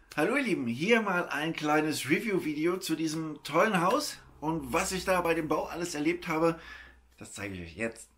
Hallo ihr Lieben, hier mal ein kleines Review-Video zu diesem tollen Haus und was ich da bei dem Bau alles erlebt habe, das zeige ich euch jetzt.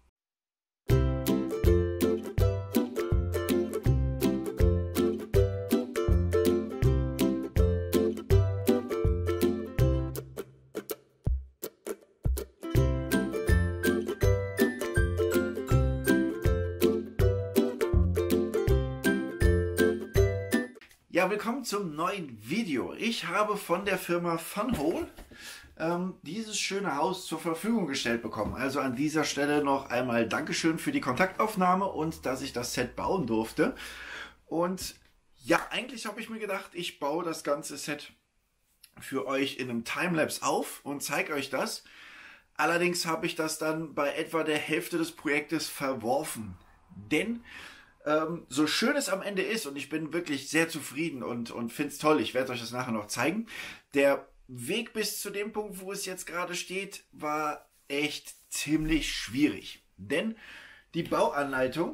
Ja, willkommen zum neuen Video. Ich habe von der Firma Funhole dieses schöne Haus zur Verfügung gestellt bekommen. Also an dieser Stelle noch einmal Dankeschön für die Kontaktaufnahme und dass ich das Set bauen durfte. Und ja, eigentlich habe ich mir gedacht, ich baue das ganze Set für euch in einem Timelapse auf und zeige euch das. Allerdings habe ich das dann bei etwa der Hälfte des Projektes verworfen. Denn so schön es am Ende ist und ich bin wirklich sehr zufrieden und finde es toll, ich werde euch das nachher noch zeigen, der Weg bis zu dem Punkt, wo es jetzt gerade steht, war echt ziemlich schwierig. Denn die Bauanleitung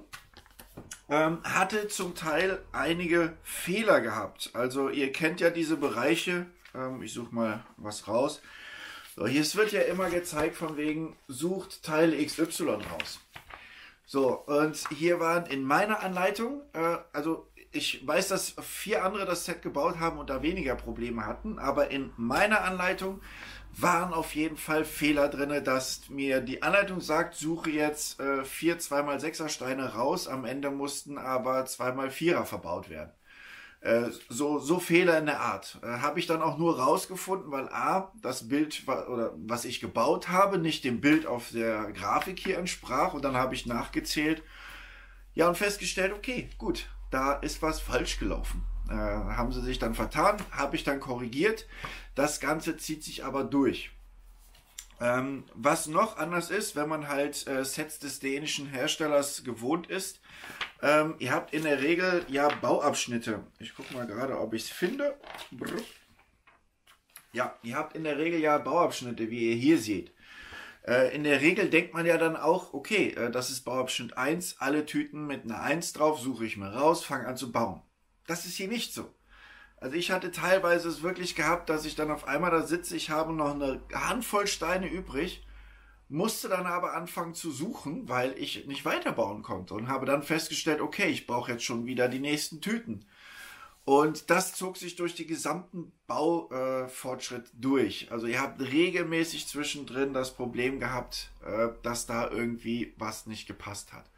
hatte zum Teil einige Fehler gehabt. Also ihr kennt ja diese Bereiche, ich suche mal was raus. So, hier wird ja immer gezeigt von wegen, sucht Teil XY raus. So, und hier waren in meiner Anleitung, also ich weiß, dass 4 andere das Set gebaut haben und da weniger Probleme hatten, aber in meiner Anleitung waren auf jeden Fall Fehler drin, dass mir die Anleitung sagt, suche jetzt 4 2x6er Steine raus, am Ende mussten aber 2x4er verbaut werden. So Fehler in der Art. Habe ich dann auch nur rausgefunden, weil A, das Bild, oder was ich gebaut habe, nicht dem Bild auf der Grafik hier entsprach. Und dann habe ich nachgezählt, ja, und festgestellt, okay, gut, da ist was falsch gelaufen. Haben sie sich dann vertan, habe ich dann korrigiert. Das Ganze zieht sich aber durch. Was noch anders ist, wenn man halt Sets des dänischen Herstellers gewohnt ist, ihr habt in der Regel ja Bauabschnitte. Ich gucke mal gerade, ob ich es finde. Ja, ihr habt in der Regel ja Bauabschnitte, wie ihr hier seht. In der Regel denkt man ja dann auch, okay, das ist Bauabschnitt 1, alle Tüten mit einer 1 drauf, suche ich mir raus, fange an zu bauen. Das ist hier nicht so. Also ich hatte teilweise es wirklich gehabt, dass ich dann auf einmal da sitze, ich habe noch eine Handvoll Steine übrig, musste dann aber anfangen zu suchen, weil ich nicht weiterbauen konnte und habe dann festgestellt, okay, ich brauche jetzt schon wieder die nächsten Tüten. Und das zog sich durch den gesamten Baufortschritt durch. Also ihr habt regelmäßig zwischendrin das Problem gehabt, dass da irgendwie was nicht gepasst hat.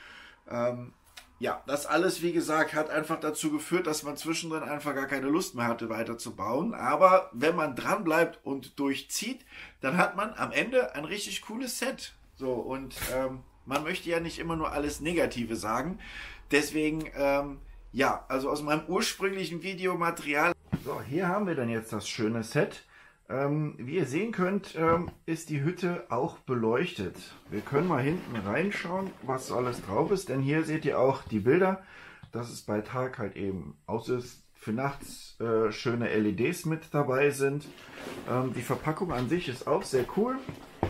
Ja, das alles, wie gesagt, hat einfach dazu geführt, dass man zwischendrin einfach gar keine Lust mehr hatte, weiterzubauen. Aber wenn man dran bleibt und durchzieht, dann hat man am Ende ein richtig cooles Set. So, und man möchte ja nicht immer nur alles Negative sagen. Deswegen, ja, also aus meinem ursprünglichen Videomaterial. So, hier haben wir dann jetzt das schöne Set. Wie ihr sehen könnt, ist die Hütte auch beleuchtet. Wir können mal hinten reinschauen, was alles drauf ist, denn hier seht ihr auch die Bilder, dass es bei Tag halt eben aus ist, für nachts schöne LEDs mit dabei sind. Die Verpackung an sich ist auch sehr cool.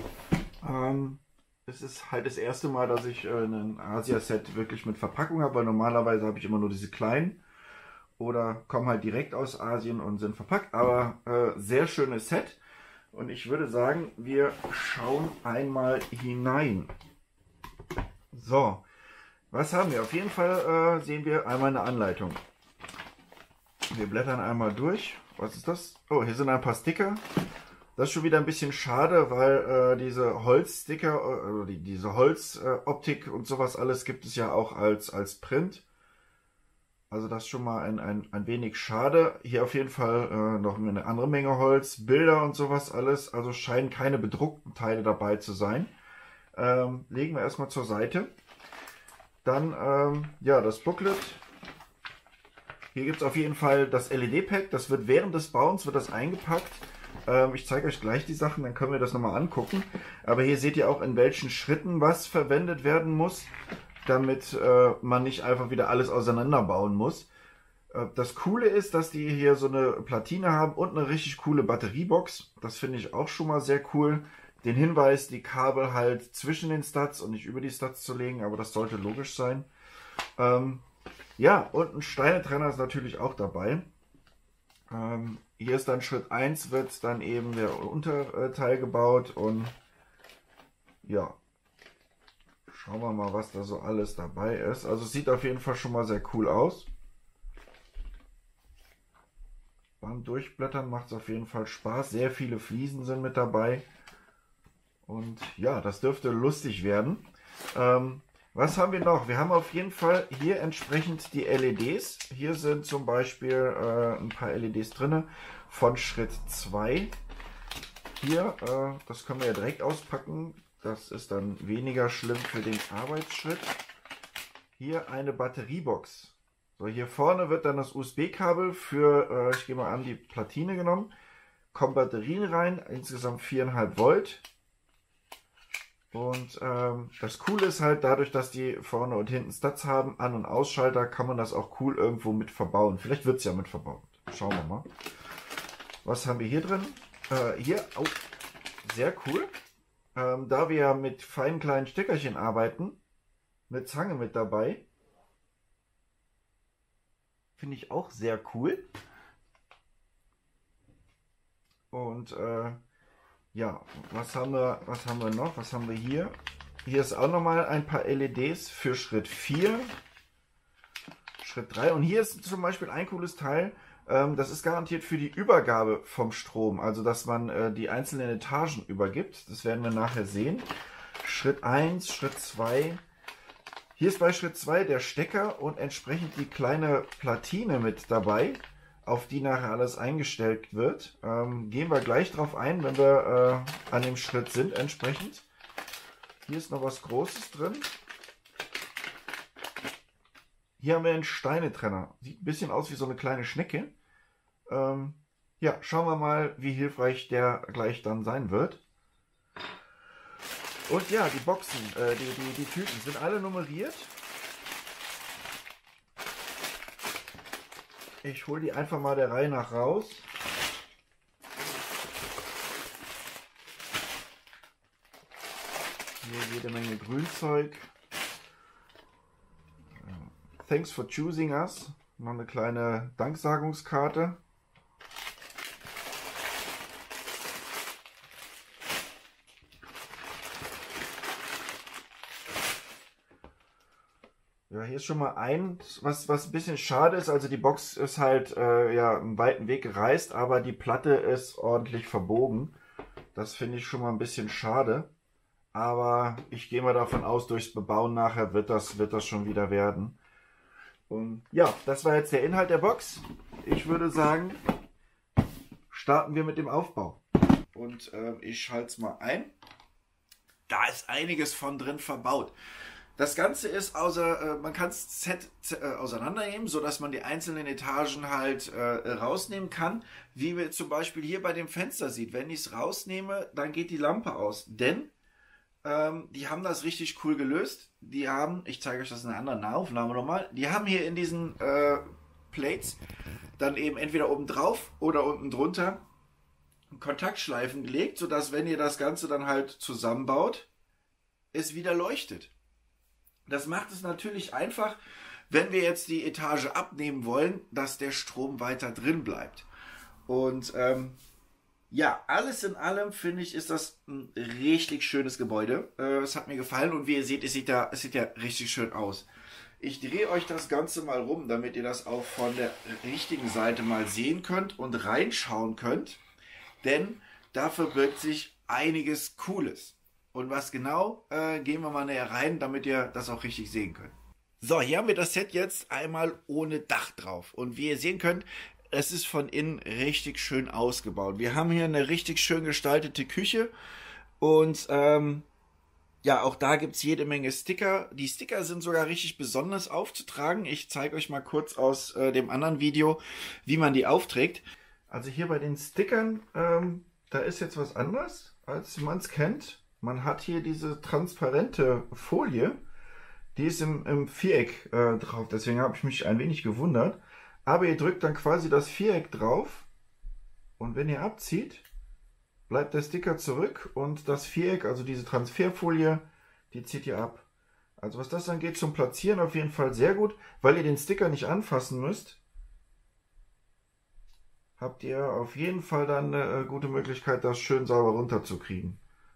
Es ist halt das erste Mal, dass ich ein Asia-Set wirklich mit Verpackung habe, weil normalerweise habe ich immer nur diese kleinen. Oder kommen halt direkt aus Asien und sind verpackt. Aber sehr schönes Set. Und ich würde sagen, wir schauen einmal hinein. So, was haben wir? Auf jeden Fall sehen wir einmal eine Anleitung. Wir blättern einmal durch. Was ist das? Oh, hier sind ein paar Sticker. Das ist schon wieder ein bisschen schade, weil diese Holzsticker, diese Holzoptik und sowas alles gibt es ja auch als Print. Also das ist schon mal ein wenig schade. Hier auf jeden Fall noch eine andere Menge Holz, Bilder und sowas alles. Also scheinen keine bedruckten Teile dabei zu sein. Legen wir erstmal zur Seite. Dann ja, das Booklet. Hier gibt es auf jeden Fall das LED-Pack. Das wird während des Bauens eingepackt. Ich zeige euch gleich die Sachen, dann können wir das nochmal angucken. Aber hier seht ihr auch, in welchen Schritten was verwendet werden muss, damit man nicht einfach wieder alles auseinanderbauen muss. Das Coole ist, dass die hier so eine Platine haben und eine richtig coole Batteriebox. Das finde ich auch schon mal sehr cool. Den Hinweis, die Kabel halt zwischen den Studs und nicht über die Studs zu legen, aber das sollte logisch sein. Ja, und ein Steinetrenner ist natürlich auch dabei. Hier ist dann Schritt 1, wird dann eben der Unterteil gebaut und ja, schauen wir mal, was da so alles dabei ist. Also es sieht auf jeden Fall schon mal sehr cool aus. Beim Durchblättern macht es auf jeden Fall Spaß. Sehr viele Fliesen sind mit dabei. Und ja, das dürfte lustig werden. Was haben wir noch? Wir haben auf jeden Fall hier entsprechend die LEDs. Hier sind zum Beispiel ein paar LEDs drin von Schritt 2. Hier, das können wir ja direkt auspacken. Das ist dann weniger schlimm für den Arbeitsschritt. Hier eine Batteriebox. So, hier vorne wird dann das USB-Kabel für, ich gehe mal an, die Platine genommen. Kommen Batterien rein, insgesamt 4,5 Volt. Und das Coole ist halt, dadurch, dass die vorne und hinten Stats haben, An- und Ausschalter, kann man das auch cool irgendwo mit verbauen. Vielleicht wird es ja mit verbaut. Schauen wir mal. Was haben wir hier drin? Hier, oh, sehr cool. Da wir ja mit feinen kleinen Steckerchen arbeiten, eine Zange mit dabei. Finde ich auch sehr cool. Und ja, was haben wir noch? Was haben wir hier? Hier ist auch nochmal ein paar LEDs für Schritt 4. Schritt 3. Und hier ist zum Beispiel ein cooles Teil. Das ist garantiert für die Übergabe vom Strom. Also, dass man die einzelnen Etagen übergibt. Das werden wir nachher sehen. Schritt 1, Schritt 2. Hier ist bei Schritt 2 der Stecker und entsprechend die kleine Platine mit dabei, auf die nachher alles eingestellt wird. Gehen wir gleich drauf ein, wenn wir an dem Schritt sind entsprechend. Hier ist noch was Großes drin. Hier haben wir einen Steinetrenner. Sieht ein bisschen aus wie so eine kleine Schnecke. Ja, schauen wir mal, wie hilfreich der gleich dann sein wird. Und ja, die Boxen, die Tüten sind alle nummeriert. Ich hole die einfach mal der Reihe nach raus. Hier jede Menge Grünzeug. Thanks for choosing us. Noch eine kleine Danksagungskarte. Ja, hier ist schon mal was ein bisschen schade ist. Also die Box ist halt ja einen weiten Weg gereist, aber die Platte ist ordentlich verbogen. Das finde ich schon mal ein bisschen schade. Aber ich gehe mal davon aus, durchs Bebauen nachher wird das schon wieder werden. Und ja, das war jetzt der Inhalt der Box. Ich würde sagen, starten wir mit dem Aufbau. Und ich schalte es mal ein. Da ist einiges von drin verbaut. Das Ganze ist man kann es auseinandernehmen, sodass man die einzelnen Etagen halt rausnehmen kann. Wie wir zum Beispiel hier bei dem Fenster sieht. Wenn ich es rausnehme, dann geht die Lampe aus. Denn die haben das richtig cool gelöst. Die haben, ich zeige euch das in einer anderen Nahaufnahme nochmal, die haben hier in diesen Plates dann eben entweder oben drauf oder unten drunter Kontaktschleifen gelegt, sodass, wenn ihr das Ganze dann halt zusammenbaut, es wieder leuchtet. Das macht es natürlich einfach, wenn wir jetzt die Etage abnehmen wollen, dass der Strom weiter drin bleibt. Und ja, alles in allem finde ich, ist das ein richtig schönes Gebäude. Es hat mir gefallen und wie ihr seht, es sieht ja richtig schön aus. Ich drehe euch das Ganze mal rum, damit ihr das auch von der richtigen Seite mal sehen könnt und reinschauen könnt. Denn da verbirgt sich einiges Cooles. Und was genau, gehen wir mal näher rein, damit ihr das auch richtig sehen könnt. So, hier haben wir das Set jetzt einmal ohne Dach drauf. Und wie ihr sehen könnt, es ist von innen richtig schön ausgebaut. Wir haben hier eine richtig schön gestaltete Küche. Und ja, auch da gibt es jede Menge Sticker. Die Sticker sind sogar richtig besonders aufzutragen. Ich zeige euch mal kurz aus dem anderen Video, wie man die aufträgt. Also hier bei den Stickern, da ist jetzt was anderes, als man es kennt. Man hat hier diese transparente Folie, die ist im Viereck drauf, deswegen habe ich mich ein wenig gewundert. Aber ihr drückt dann quasi das Viereck drauf und wenn ihr abzieht, bleibt der Sticker zurück und das Viereck, also diese Transferfolie, die zieht ihr ab. Also was das angeht, zum Platzieren auf jeden Fall sehr gut, weil ihr den Sticker nicht anfassen müsst. habt ihr auf jeden Fall dann eine gute Möglichkeit, das schön sauber runterzukriegen.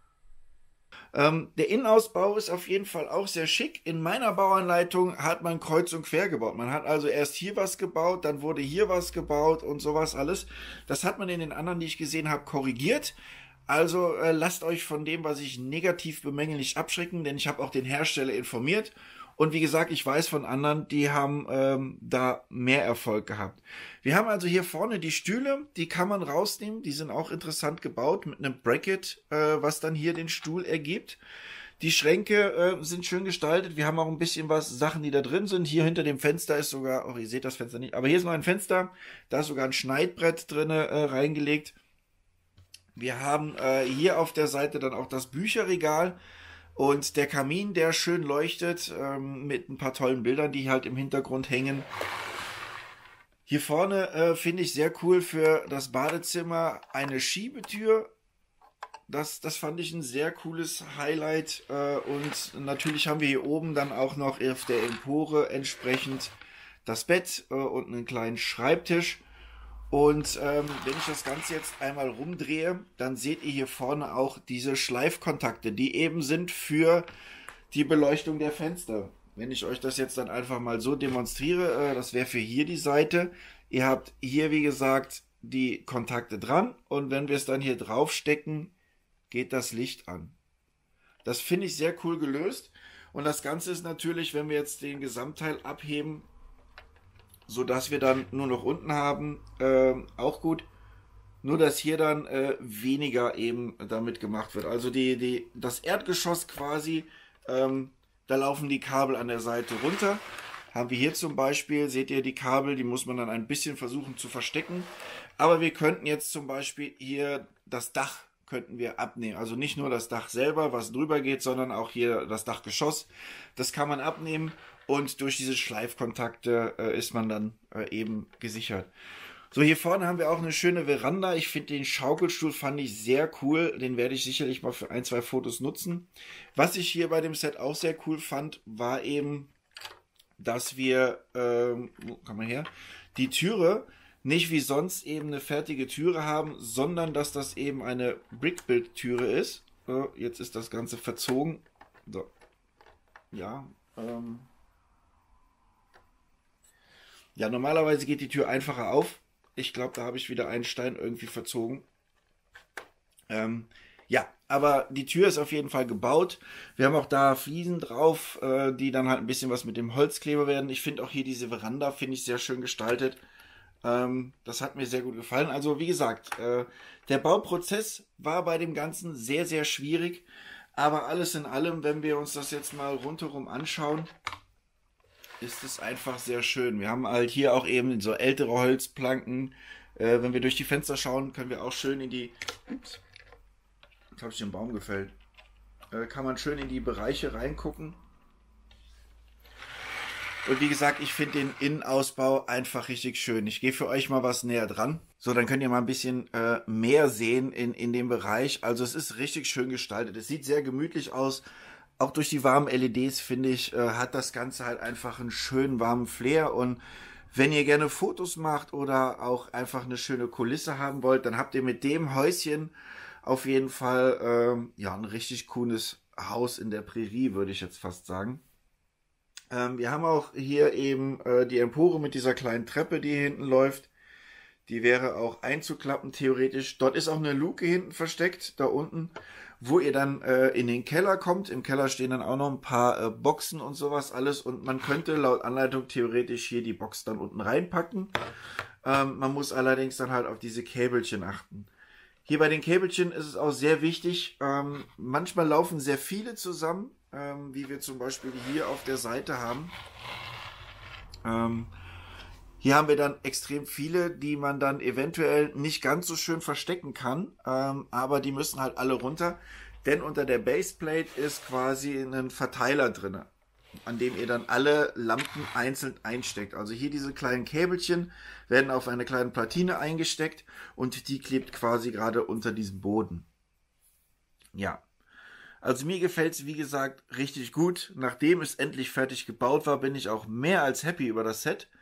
Der Innenausbau ist auf jeden Fall auch sehr schick. In meiner Bauanleitung hat man kreuz und quer gebaut. Man hat also erst hier was gebaut, dann wurde hier was gebaut und sowas alles. Das hat man in den anderen, die ich gesehen habe, korrigiert. Also lasst euch von dem, was ich negativ bemängel, nicht abschrecken, denn ich habe auch den Hersteller informiert. Und wie gesagt, ich weiß von anderen, die haben da mehr Erfolg gehabt. Wir haben also hier vorne die Stühle, die kann man rausnehmen. Die sind auch interessant gebaut mit einem Bracket, was dann hier den Stuhl ergibt. Die Schränke sind schön gestaltet. Wir haben auch ein bisschen Sachen, die da drin sind. Hier hinter dem Fenster ist sogar, oh, ihr seht das Fenster nicht, aber hier ist noch ein Fenster. Da ist sogar ein Schneidbrett drin reingelegt. Wir haben hier auf der Seite dann auch das Bücherregal. Und der Kamin, der schön leuchtet, mit ein paar tollen Bildern, die halt im Hintergrund hängen. Hier vorne finde ich sehr cool für das Badezimmer eine Schiebetür. Das fand ich ein sehr cooles Highlight. Und natürlich haben wir hier oben dann auch noch auf der Empore entsprechend das Bett und einen kleinen Schreibtisch. Und wenn ich das Ganze jetzt einmal rumdrehe, dann seht ihr hier vorne auch diese Schleifkontakte, die eben sind für die Beleuchtung der Fenster. Wenn ich euch das jetzt dann einfach mal so demonstriere, das wäre für hier die Seite. Ihr habt hier, wie gesagt, die Kontakte dran und wenn wir es dann hier drauf stecken, geht das Licht an. Das finde ich sehr cool gelöst und das Ganze ist natürlich, wenn wir jetzt den Gesamtteil abheben, so dass wir dann nur noch unten haben, auch gut. Nur dass hier dann weniger eben damit gemacht wird. Also das Erdgeschoss quasi, da laufen die Kabel an der Seite runter. Haben wir hier zum Beispiel, seht ihr die Kabel, die muss man dann ein bisschen versuchen zu verstecken. Aber wir könnten jetzt zum Beispiel hier das Dach könnten wir abnehmen. Also nicht nur das Dach selber, was drüber geht, sondern auch hier das Dachgeschoss. Das kann man abnehmen. Und durch diese Schleifkontakte ist man dann eben gesichert. So, hier vorne haben wir auch eine schöne Veranda. Ich finde den Schaukelstuhl fand ich sehr cool. Den werde ich sicherlich mal für ein, zwei Fotos nutzen. Was ich hier bei dem Set auch sehr cool fand, war eben, dass wir, wo kann man her, die Türe nicht wie sonst eben eine fertige Türe haben, sondern dass das eben eine Brickbuild-Türe ist. Jetzt ist das Ganze verzogen. So. Ja, ja, normalerweise geht die Tür einfacher auf. Ich glaube, da habe ich wieder einen Stein irgendwie verzogen. Ja, aber die Tür ist auf jeden Fall gebaut. Wir haben auch da Fliesen drauf, die dann halt ein bisschen was mit dem Holzkleber werden. Ich finde auch hier diese Veranda, finde ich sehr schön gestaltet. Das hat mir sehr gut gefallen. Also wie gesagt, der Bauprozess war bei dem Ganzen sehr, sehr schwierig. Aber alles in allem, wenn wir uns das jetzt mal rundherum anschauen, ist es einfach sehr schön. Wir haben halt hier auch eben so ältere Holzplanken. Wenn wir durch die Fenster schauen, können wir auch schön in die... Ups, jetzt habe ich den Baum gefällt. Kann man schön in die Bereiche reingucken. Und wie gesagt, ich finde den Innenausbau einfach richtig schön. Ich gehe für euch mal was näher dran. So, dann könnt ihr mal ein bisschen mehr sehen in dem Bereich. Also es ist richtig schön gestaltet. Es sieht sehr gemütlich aus. Auch durch die warmen LEDs, finde ich, hat das Ganze halt einfach einen schönen warmen Flair. Und wenn ihr gerne Fotos macht oder auch einfach eine schöne Kulisse haben wollt, dann habt ihr mit dem Häuschen auf jeden Fall ja, ein richtig cooles Haus in der Prärie, würde ich jetzt fast sagen. Wir haben auch hier eben die Empore mit dieser kleinen Treppe, die hier hinten läuft. Die wäre auch einzuklappen theoretisch. Dort ist auch eine Luke hinten versteckt, da unten, wo ihr dann in den Keller kommt. Im Keller stehen dann auch noch ein paar Boxen und sowas alles. Und man könnte laut Anleitung theoretisch hier die Box dann unten reinpacken. Man muss allerdings dann halt auf diese Käbelchen achten. Hier bei den Käbelchen ist es auch sehr wichtig, manchmal laufen sehr viele zusammen, wie wir zum Beispiel hier auf der Seite haben. Hier haben wir dann extrem viele, die man dann eventuell nicht ganz so schön verstecken kann, aber die müssen halt alle runter, denn unter der Baseplate ist quasi ein Verteiler drin, an dem ihr dann alle Lampen einzeln einsteckt. Also hier diese kleinen Käbelchen werden auf eine kleine Platine eingesteckt und die klebt quasi gerade unter diesem Boden. Ja, also mir gefällt es wie gesagt richtig gut. Nachdem es endlich fertig gebaut war, bin ich auch mehr als happy über das Set.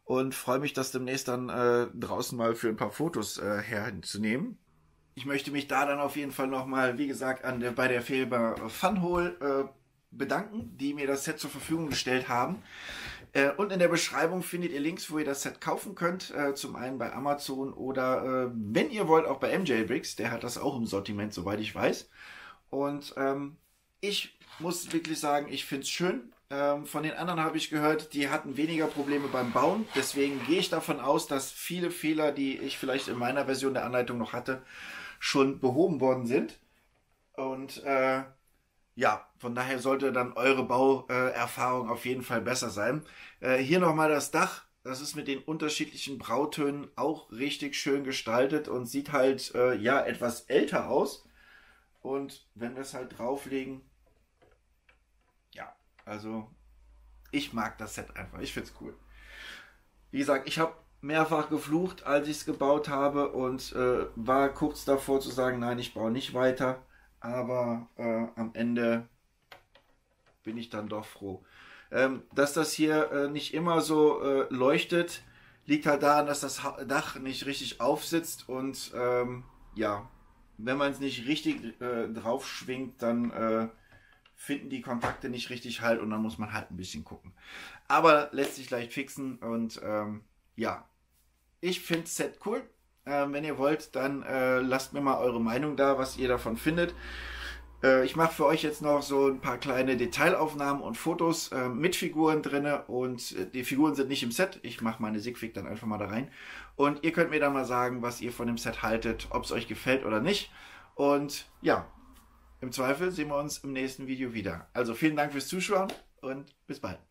und freue mich, das demnächst dann draußen mal für ein paar Fotos herzunehmen. Ich möchte mich da dann auf jeden Fall nochmal, wie gesagt, bei der Firma Funhole bedanken, die mir das Set zur Verfügung gestellt haben. Und in der Beschreibung findet ihr Links, wo ihr das Set kaufen könnt. Zum einen bei Amazon oder wenn ihr wollt auch bei MJ Bricks. Der hat das auch im Sortiment, soweit ich weiß. Und ich muss wirklich sagen, ich finde es schön. Von den anderen habe ich gehört, die hatten weniger Probleme beim Bauen. Deswegen gehe ich davon aus, dass viele Fehler, die ich vielleicht in meiner Version der Anleitung noch hatte, schon behoben worden sind. Und ja, von daher sollte dann eure Bauerfahrung auf jeden Fall besser sein. Hier nochmal das Dach. Das ist mit den unterschiedlichen Brautönen auch richtig schön gestaltet und sieht halt ja etwas älter aus. Und wenn wir es halt drauflegen, ja, also ich mag das Set einfach. Ich finde es cool. Wie gesagt, ich habe mehrfach geflucht, als ich es gebaut habe und war kurz davor zu sagen, nein, ich baue nicht weiter. Aber am Ende bin ich dann doch froh. Dass das hier nicht immer so leuchtet, liegt halt daran, dass das Dach nicht richtig aufsitzt. Und ja, wenn man es nicht richtig drauf schwingt, dann finden die Kontakte nicht richtig Halt und dann muss man halt ein bisschen gucken. Aber lässt sich leicht fixen und ja, ich finde das Set cool. Wenn ihr wollt, dann lasst mir mal eure Meinung da, was ihr davon findet. Ich mache für euch jetzt noch so ein paar kleine Detailaufnahmen und Fotos mit Figuren drin und die Figuren sind nicht im Set. Ich mache meine Sigfig dann einfach mal da rein. Und ihr könnt mir dann mal sagen, was ihr von dem Set haltet, ob es euch gefällt oder nicht. Und ja, im Zweifel sehen wir uns im nächsten Video wieder. Also vielen Dank fürs Zuschauen und bis bald.